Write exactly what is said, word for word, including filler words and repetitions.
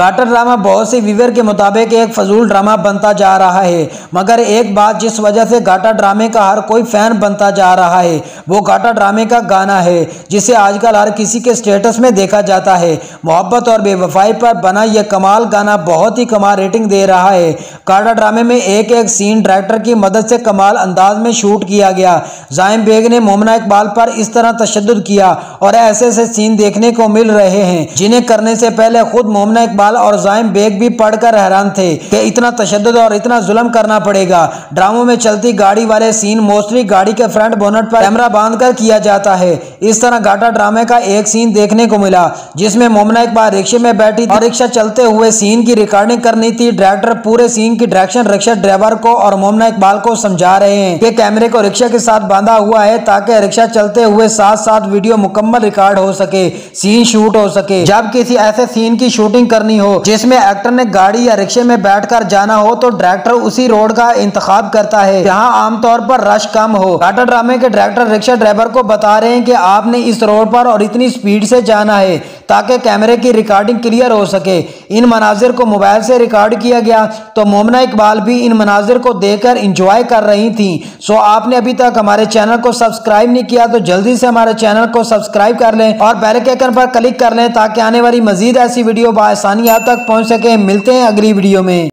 घाटा ड्रामा बहुत से व्यूअर के मुताबिक एक फजूल ड्रामा बनता जा रहा है, मगर एक बात जिस वजह से घाटा ड्रामे का हर कोई फैन बनता जा रहा है वो घाटा ड्रामे का गाना है, जिसे आजकल हर किसी के स्टेटस में देखा जाता है। मोहब्बत और बेवफाई पर बना यह कमाल गाना बहुत ही कमाल रेटिंग दे रहा है। घाटा ड्रामे में एक एक सीन डायरेक्टर की मदद से कमाल अंदाज में शूट किया गया। ज़ाहिम बेग ने मोमिना इकबाल पर इस तरह तशद्दुद किया और ऐसे ऐसे सीन देखने को मिल रहे हैं जिन्हें करने से पहले खुद मोमिना इकबाल और ज़ाहिम बेग भी पढ़कर हैरान थे कि इतना तशद्दुद और इतना जुल्म करना पड़ेगा। ड्रामों में चलती गाड़ी वाले सीन मोस्टली गाड़ी के फ्रंट बोनट पर कैमरा बांधकर किया जाता है। इस तरह घाटा ड्रामे का एक सीन देखने को मिला जिसमें मोमिना इकबाल रिक्शे में बैठी और रिक्शा चलते हुए सीन की रिकॉर्डिंग करनी थी। डायरेक्टर पूरे सीन की डायरेक्शन रिक्शा ड्राइवर को और मोमिना इकबाल को समझा रहे हैं कि कैमरे को रिक्शा के साथ बांधा हुआ है ताकि रिक्शा चलते हुए साथ साथ वीडियो मुकम्मल रिकॉर्ड हो सके, सीन शूट हो सके। जब किसी ऐसे सीन की शूटिंग करनी हो जिसमें एक्टर ने गाड़ी या रिक्शे में बैठकर जाना हो तो डायरेक्टर उसी रोड का इंतखाब करता है जहां आमतौर पर रश कम हो। घाटा ड्रामे के डायरेक्टर रिक्शा ड्राइवर को बता रहे हैं कि आपने इस रोड पर और इतनी स्पीड से जाना है ताकि कैमरे की रिकॉर्डिंग क्लियर हो सके। इन मनाजिर को मोबाइल से रिकॉर्ड किया गया तो मोमिना इकबाल भी इन मनाजिर को देखकर इंजॉय कर रही थी। सो आपने अभी तक हमारे चैनल को सब्सक्राइब नहीं किया तो जल्दी से हमारे चैनल को सब्सक्राइब कर लें और बेल के आइकन पर क्लिक कर लें ताकि आने वाली मजीद ऐसी वीडियो बआसानी आप तक पहुंच सके। मिलते हैं अगली वीडियो में।